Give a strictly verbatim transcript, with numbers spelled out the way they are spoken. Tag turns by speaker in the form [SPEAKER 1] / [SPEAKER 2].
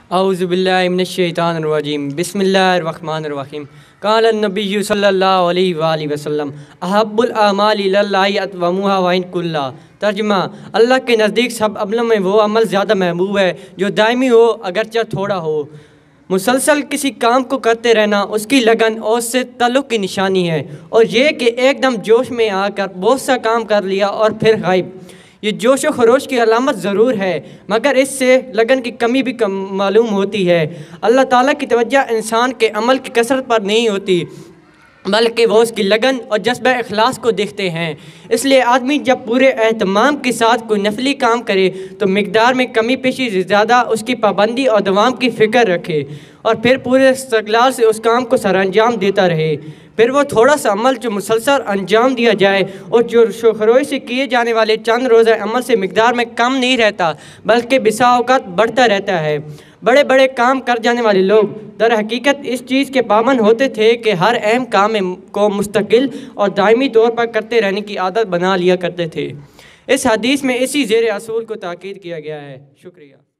[SPEAKER 1] اعوذ باللہ من الشیطان الرجیم بسم اللہ الرحمن الرحیم قال النبی صلی اللہ علیہ وآلہ وسلم احب الاعمال الی اللہ ادومها وان کلا۔ ترجمہ: اللہ کے نزدیک سب عملوں میں وہ عمل زیادہ محبوب ہے جو دائمی ہو اگرچہ تھوڑا ہو۔ مسلسل کسی کام کو کرتے رہنا اس کی لگن اور اس سے تعلق کی نشانی ہے، اور یہ کہ ایک دم جوش میں آ کر بہت سا کام کر لیا اور پھر غائب، یہ جوش و خروش کی علامت ضرور ہے، مگر اس سے لگن کی کمی بھی کم معلوم ہوتی ہے۔ اللہ تعالیٰ کی توجہ انسان کے عمل کی کثرت پر نہیں ہوتی، بلکہ وہ اس کی لگن اور جذبہ اخلاص کو دیکھتے ہیں۔ اس لیے آدمی جب پورے اہتمام کے ساتھ کوئی نفلی کام کرے تو مقدار میں کمی پیشی سے زیادہ اس کی پابندی اور دوام کی فکر رکھے، اور پھر پورے استقلال سے اس کام کو سر انجام دیتا رہے۔ پھر وہ تھوڑا سا عمل جو مسلسل انجام دیا جائے اور جو شوخروئی سے کیے جانے والے چند روزہ عمل سے مقدار میں کم نہیں رہتا، بلکہ بسا اوقات بڑھتا رہتا ہے۔ بڑے بڑے کام کر جانے والے لوگ در حقیقت اس چیز کے پابند ہوتے تھے کہ ہر اہم کام کو مستقل اور دائمی طور پر کرتے رہنے کی عادت بنا لیا کرتے تھے۔ اس حدیث میں اسی زیر اصول کو تاکید کیا گیا ہے۔ شکریہ۔